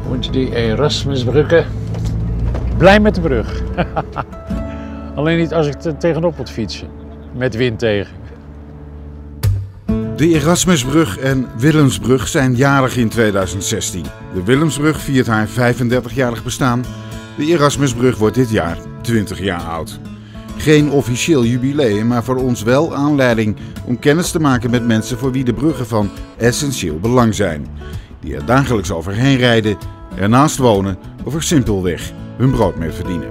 Und die Erasmusbrücke. Blij met de brug. Alleen niet als ik er tegenop moet fietsen. Met wind tegen. De Erasmusbrug en Willemsbrug zijn jarig in 2016. De Willemsbrug viert haar 35-jarig bestaan. De Erasmusbrug wordt dit jaar 20 jaar oud. Geen officieel jubileum, maar voor ons wel aanleiding om kennis te maken met mensen voor wie de bruggen van essentieel belang zijn. Die er dagelijks overheen rijden, ernaast wonen of er simpelweg hun brood mee verdienen.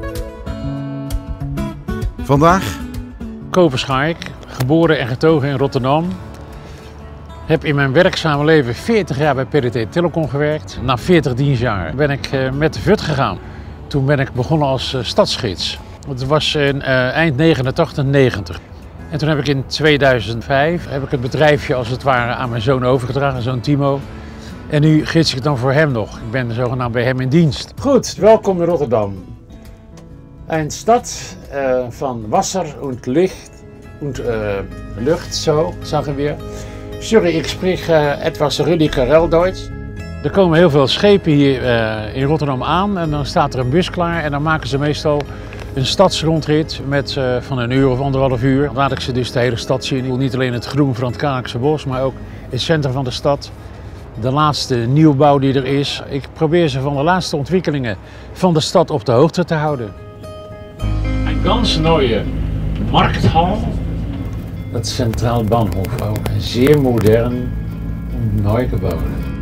Vandaag Koper Schaik, geboren en getogen in Rotterdam. Heb in mijn werkzame leven 40 jaar bij PTT Telecom gewerkt. Na 40 dienstjaar ben ik met de VUT gegaan. Toen ben ik begonnen als stadsgids. Het was in eind 89, 90. En toen heb ik in 2005 het bedrijfje als het ware aan mijn zoon overgedragen, zoon Timo. En nu gids ik dan voor hem nog. Ik ben zogenaamd bij hem in dienst. Goed, welkom in Rotterdam. Een stad van Wasser und Licht und Lucht, zo zeggen we. Sorry, ik spreek etwas rudiger Duits. Er komen heel veel schepen hier in Rotterdam aan en dan staat er een bus klaar en dan maken ze meestal een stadsrondrit met van een uur of anderhalf uur. Dan laat ik ze dus de hele stad zien. Niet alleen het groen van het Kralingse bos, maar ook het centrum van de stad. De laatste nieuwbouw die er is. Ik probeer ze van de laatste ontwikkelingen van de stad op de hoogte te houden. Een ganz neue Markthal. Het Centraal Bahnhof ook. Zeer modern en neu gebouwd.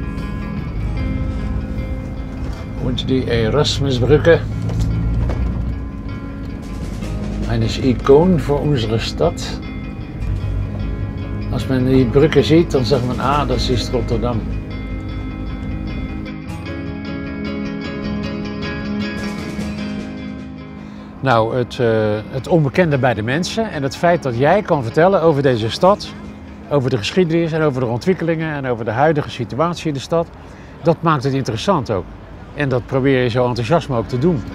Und die Erasmusbrücke. Eine Ikon voor onze stad. Als men die bruggen ziet, dan zegt men, ah, dat is Rotterdam. Nou, het onbekende bij de mensen en het feit dat jij kan vertellen over deze stad, over de geschiedenis en over de ontwikkelingen en over de huidige situatie in de stad, dat maakt het interessant ook. En dat probeer je zo enthousiast mogelijk te doen.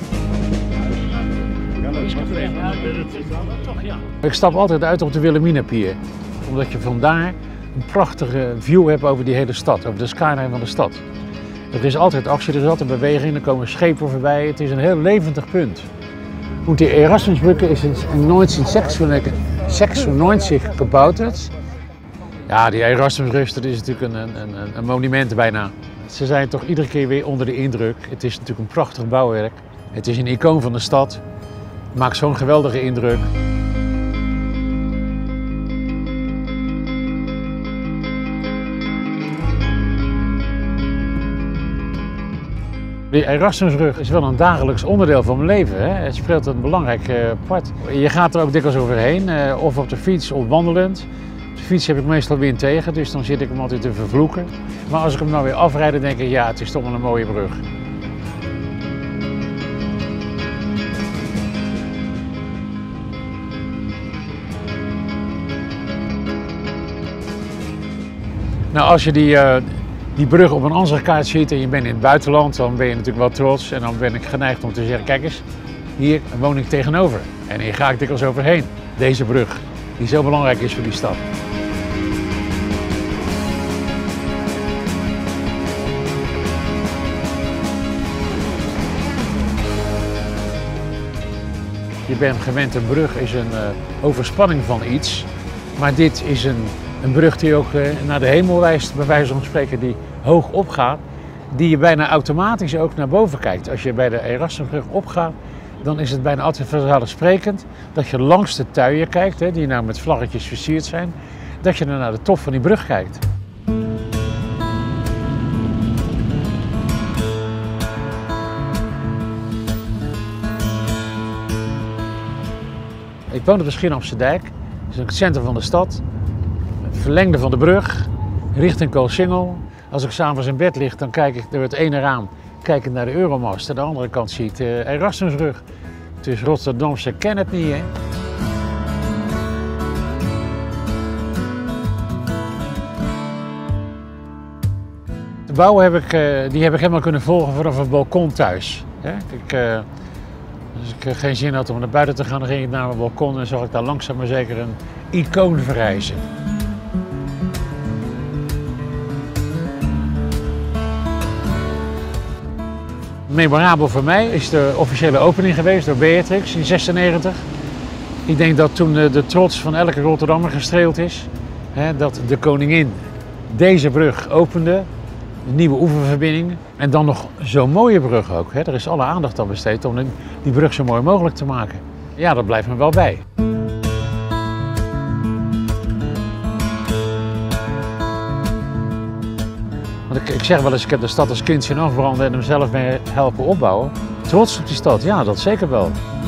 Ik stap altijd uit op de Wilhelminapier, omdat je vandaar een prachtige view hebt over die hele stad, over de skyline van de stad. Er is altijd actie, er is altijd beweging, er komen schepen voorbij, het is een heel levendig punt. Und die Erasmusbrücke is in 1996 gebouwd. Ja, die Erasmusbrug, dat is natuurlijk een monument bijna. Ze zijn toch iedere keer weer onder de indruk. Het is natuurlijk een prachtig bouwwerk. Het is een icoon van de stad. Het maakt zo'n geweldige indruk. De Erasmusbrug is wel een dagelijks onderdeel van mijn leven. Hè? Het speelt een belangrijk part. Je gaat er ook dikwijls overheen, of op de fiets of wandelend. Op de fiets heb ik meestal wind tegen, dus dan zit ik hem altijd te vervloeken. Maar als ik hem nou weer afrijd, dan denk ik, ja, het is toch wel een mooie brug. Nou, als je die brug op een andere kaart ziet en je bent in het buitenland, dan ben je natuurlijk wel trots. En dan ben ik geneigd om te zeggen, kijk eens, hier woon ik tegenover. En hier ga ik dikwijls overheen. Deze brug, die zo belangrijk is voor die stad. Je bent gewend, een brug is een overspanning van iets. Maar dit is een brug die ook naar de hemel wijst, bij wijze van spreken, die hoog opgaat, die je bijna automatisch ook naar boven kijkt. Als je bij de Erasmusbrug opgaat, dan is het bijna altijd vanzelfsprekend dat je langs de tuien kijkt, hè, die nou met vlaggetjes versierd zijn, dat je dan naar de top van die brug kijkt. Ik woon op de Schiedamse Dijk, dat is het centrum van de stad. Verlengde van de brug, richting Koolsingel. Als ik s'avonds in bed lig, dan kijk ik door het ene raam naar de Euromast. Aan de andere kant zie ik de Erasmusbrug. Het is Rotterdamse, ken het niet, hè? De bouw heb ik helemaal kunnen volgen vanaf het balkon thuis. Als ik geen zin had om naar buiten te gaan, dan ging ik naar mijn balkon en zag ik daar langzaam maar zeker een icoon verrijzen. Memorabel voor mij is de officiële opening geweest door Beatrix in 1996. Ik denk dat toen de trots van elke Rotterdammer gestreeld is. Dat de koningin deze brug opende, de nieuwe oeververbinding. En dan nog zo'n mooie brug ook. Er is alle aandacht aan besteed om die brug zo mooi mogelijk te maken. Ja, dat blijft me wel bij. Want ik zeg wel eens, ik heb de stad als kind zien afbranden en hem zelf mee helpen opbouwen. Trots op die stad, ja, dat zeker wel.